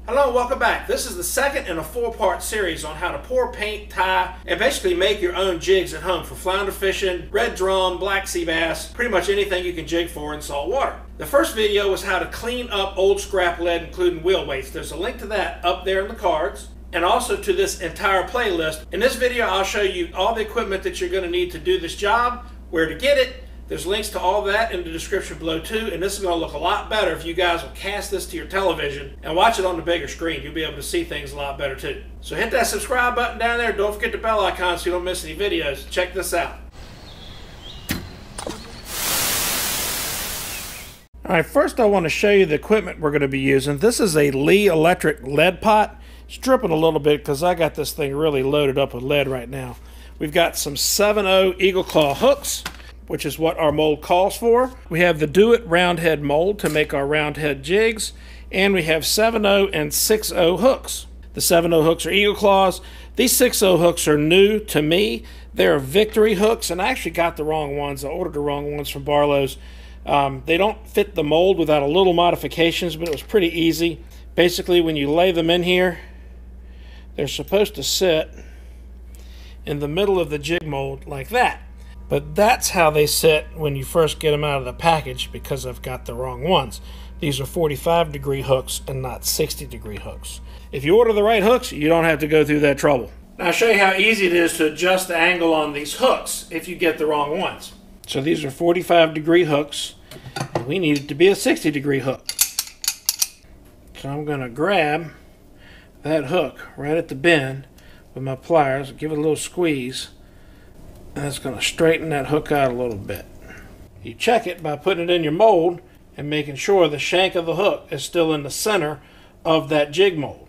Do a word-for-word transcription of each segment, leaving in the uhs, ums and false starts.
Hello and welcome back. This is the second in a four-part series on how to pour, paint, tie, and basically make your own jigs at home for flounder fishing, red drum, black sea bass, pretty much anything you can jig for in salt water. The first video was how to clean up old scrap lead, including wheel weights. There's a link to that up there in the cards, and also to this entire playlist. In this video, I'll show you all the equipment that you're going to need to do this job, where to get it. There's links to all that in the description below too, and this is going to look a lot better if you guys will cast this to your television and watch it on the bigger screen. You'll be able to see things a lot better too. So hit that subscribe button down there. Don't forget the bell icon so you don't miss any videos. Check this out. Alright, first I want to show you the equipment we're going to be using. This is a Lee electric lead pot. It's dripping a little bit because I got this thing really loaded up with lead right now. We've got some seven oh Eagle Claw hooks, which is what our mold calls for. We have the Do It round head mold to make our round head jigs, and we have seven oh and six oh hooks. The seven oh hooks are Eagle Claws. These six oh hooks are new to me. They're Victory hooks, and I actually got the wrong ones. I ordered the wrong ones from Barlow's. Um, they don't fit the mold without a little modifications, but it was pretty easy. Basically, when you lay them in here, they're supposed to sit in the middle of the jig mold like that. But that's how they sit when you first get them out of the package, because I've got the wrong ones. These are forty-five degree hooks and not sixty degree hooks. If you order the right hooks, you don't have to go through that trouble. Now I'll show you how easy it is to adjust the angle on these hooks if you get the wrong ones. So these are forty-five degree hooks, and we need it to be a sixty degree hook. So I'm going to grab that hook right at the bend with my pliers, give it a little squeeze, and that's going to straighten that hook out a little bit. You check it by putting it in your mold and making sure the shank of the hook is still in the center of that jig mold.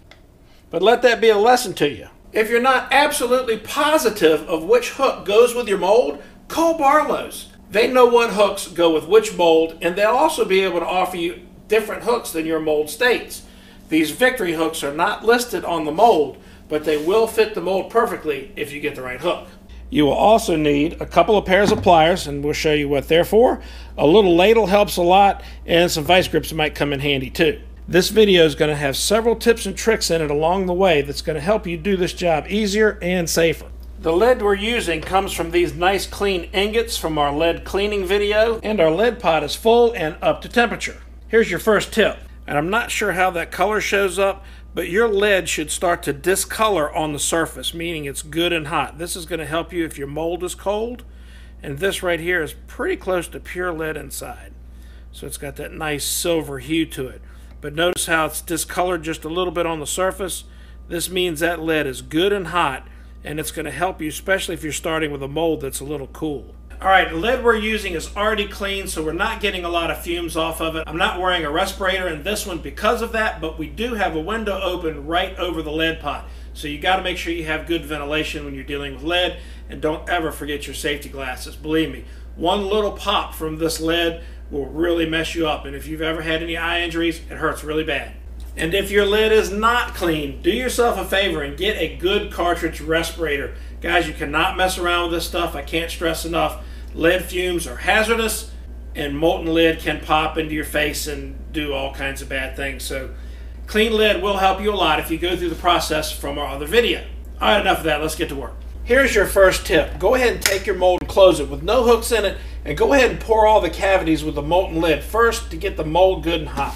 But let that be a lesson to you. If you're not absolutely positive of which hook goes with your mold, call Barlow's. They know what hooks go with which mold, and they'll also be able to offer you different hooks than your mold states. These Victory hooks are not listed on the mold, but they will fit the mold perfectly if you get the right hook. You will also need a couple of pairs of pliers, and we'll show you what they're for. A little ladle helps a lot, and some vice grips might come in handy too. This video is going to have several tips and tricks in it along the way that's going to help you do this job easier and safer. The lead we're using comes from these nice clean ingots from our lead cleaning video, and our lead pot is full and up to temperature. Here's your first tip, and I'm not sure how that color shows up, but your lead should start to discolor on the surface, meaning it's good and hot. This is going to help you if your mold is cold, and this right here is pretty close to pure lead inside. So it's got that nice silver hue to it. But notice how it's discolored just a little bit on the surface. This means that lead is good and hot, and it's going to help you, especially if you're starting with a mold that's a little cool. Alright, the lead we're using is already clean, so we're not getting a lot of fumes off of it. I'm not wearing a respirator in this one because of that, but we do have a window open right over the lead pot. So you got to make sure you have good ventilation when you're dealing with lead, and don't ever forget your safety glasses. Believe me, one little pop from this lead will really mess you up, and if you've ever had any eye injuries, it hurts really bad. And if your lead is not clean, do yourself a favor and get a good cartridge respirator. Guys, you cannot mess around with this stuff. I can't stress enough. Lead fumes are hazardous, and molten lead can pop into your face and do all kinds of bad things. So clean lead will help you a lot if you go through the process from our other video. Alright, enough of that. Let's get to work. Here's your first tip. Go ahead and take your mold and close it with no hooks in it, and go ahead and pour all the cavities with the molten lead first to get the mold good and hot.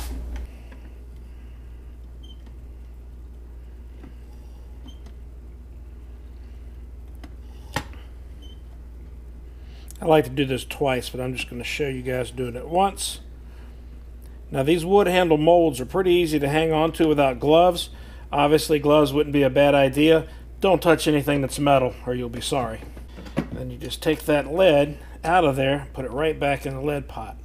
I like to do this twice, but I'm just going to show you guys doing it once. Now these wood handle molds are pretty easy to hang on to without gloves. Obviously gloves wouldn't be a bad idea. Don't touch anything that's metal or you'll be sorry. Then you just take that lead out of there, put it right back in the lead pot.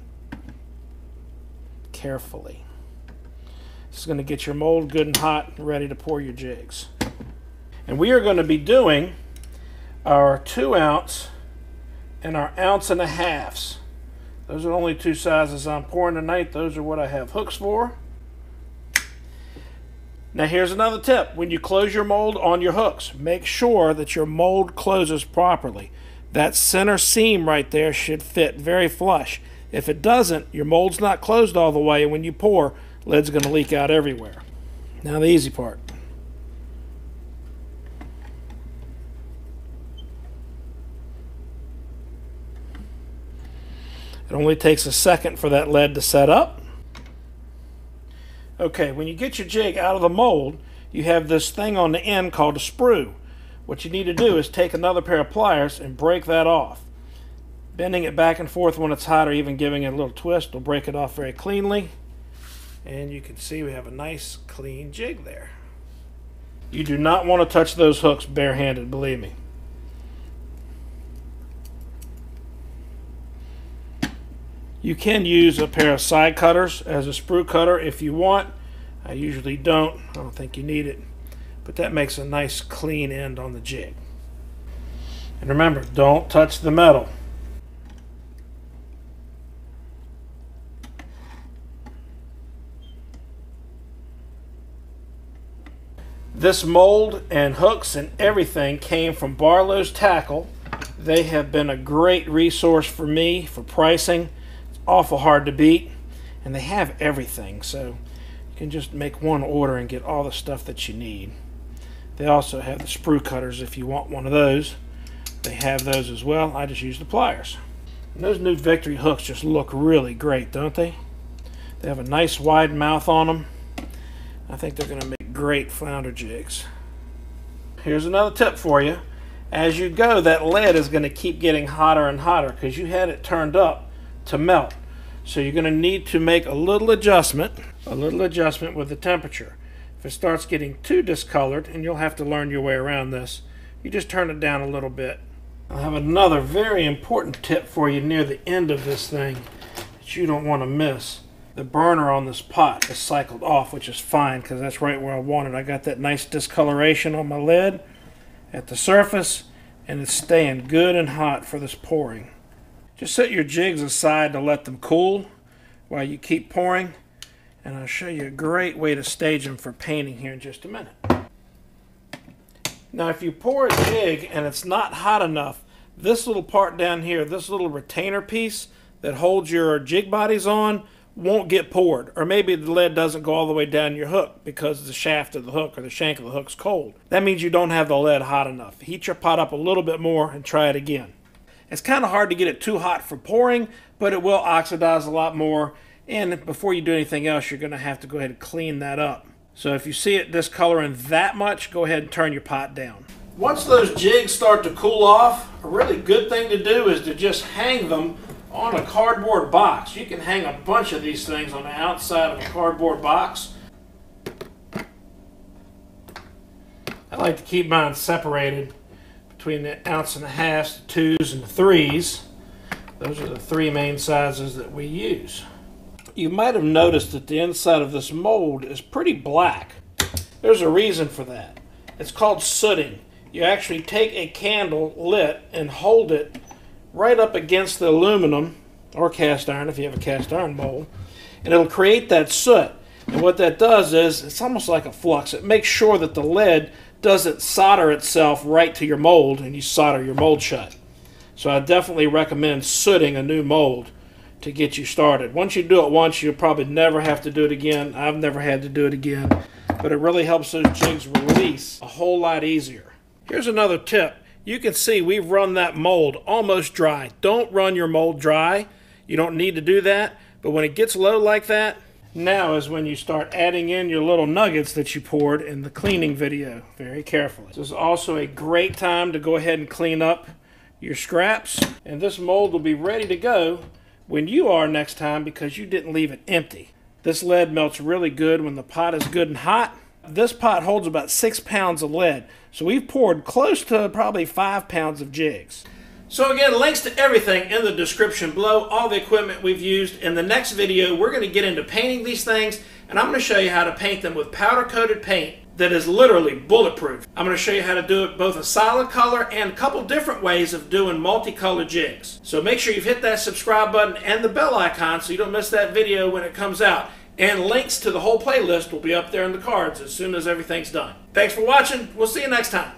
Carefully. This is going to get your mold good and hot and ready to pour your jigs. And we are going to be doing our two ounce and our ounce and a halves. Those are only two sizes I'm pouring tonight. Those are what I have hooks for. Now here's another tip. When you close your mold on your hooks, make sure that your mold closes properly. That center seam right there should fit very flush. If it doesn't, your mold's not closed all the way, and when you pour, lead's going to leak out everywhere. Now the easy part. It only takes a second for that lead to set up. Okay, when you get your jig out of the mold, you have this thing on the end called a sprue. What you need to do is take another pair of pliers and break that off. Bending it back and forth when it's hot, or even giving it a little twist, will break it off very cleanly. And you can see we have a nice clean jig there. You do not want to touch those hooks barehanded, believe me. You can use a pair of side cutters as a sprue cutter if you want. I usually don't. I don't think you need it. But that makes a nice clean end on the jig. And remember, don't touch the metal. This mold and hooks and everything came from Barlow's Tackle. They have been a great resource for me for pricing. It's awful hard to beat, and they have everything, so you can just make one order and get all the stuff that you need. They also have the sprue cutters if you want one of those. They have those as well. I just use the pliers. And those new Victory hooks just look really great, don't they? They have a nice wide mouth on them. I think they're going to make great flounder jigs. Here's another tip for you. As you go, that lead is going to keep getting hotter and hotter because you had it turned up to melt. So you're going to need to make a little adjustment, a little adjustment with the temperature. If it starts getting too discolored, and you'll have to learn your way around this, you just turn it down a little bit. I have another very important tip for you near the end of this thing that you don't want to miss. The burner on this pot is cycled off, which is fine because that's right where I want it. I got that nice discoloration on my lead at the surface, and it's staying good and hot for this pouring. Just set your jigs aside to let them cool while you keep pouring, and I'll show you a great way to stage them for painting here in just a minute. Now if you pour a jig and it's not hot enough, this little part down here, this little retainer piece that holds your jig bodies on, won't get poured, or maybe the lead doesn't go all the way down your hook because the shaft of the hook or the shank of the hook's cold. That means you don't have the lead hot enough. Heat your pot up a little bit more and try it again. It's kind of hard to get it too hot for pouring, but it will oxidize a lot more, and before you do anything else, you're going to have to go ahead and clean that up. So if you see it discoloring that much, go ahead and turn your pot down. Once those jigs start to cool off, a really good thing to do is to just hang them on a cardboard box. You can hang a bunch of these things on the outside of a cardboard box. I like to keep mine separated between the ounce and a half, the twos, and the threes. Those are the three main sizes that we use. You might have noticed that the inside of this mold is pretty black. There's a reason for that. It's called sooting. You actually take a candle lit and hold it right up against the aluminum or cast iron if you have a cast iron mold, and it'll create that soot. And what that does is it's almost like a flux. It makes sure that the lead doesn't solder itself right to your mold and you solder your mold shut. So I definitely recommend sooting a new mold to get you started. Once you do it once, you'll probably never have to do it again. I've never had to do it again, but it really helps those jigs release a whole lot easier. Here's another tip. You can see we've run that mold almost dry. Don't run your mold dry. You don't need to do that. But when it gets low like that, now is when you start adding in your little nuggets that you poured in the cleaning video very carefully. This is also a great time to go ahead and clean up your scraps. And this mold will be ready to go when you are next time because you didn't leave it empty. This lead melts really good when the pot is good and hot. This pot holds about six pounds of lead, so we've poured close to probably five pounds of jigs. So again, links to everything in the description below, all the equipment we've used. In the next video, we're going to get into painting these things, and I'm going to show you how to paint them with powder-coated paint that is literally bulletproof. I'm going to show you how to do it both a solid color and a couple different ways of doing multicolored jigs. So make sure you've hit that subscribe button and the bell icon so you don't miss that video when it comes out. And links to the whole playlist will be up there in the cards as soon as everything's done. Thanks for watching. We'll see you next time.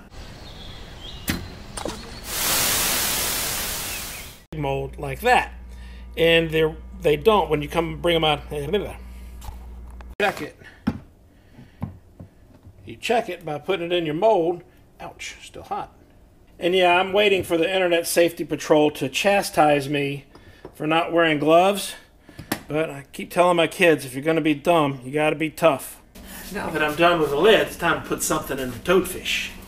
Mold like that. And they they don't when you come bring them out. Check it. You check it by putting it in your mold. Ouch, still hot. And yeah, I'm waiting for the Internet Safety Patrol to chastise me for not wearing gloves. But I keep telling my kids, if you're going to be dumb, you got to be tough. Now that I'm done with the lid, it's time to put something in the toadfish.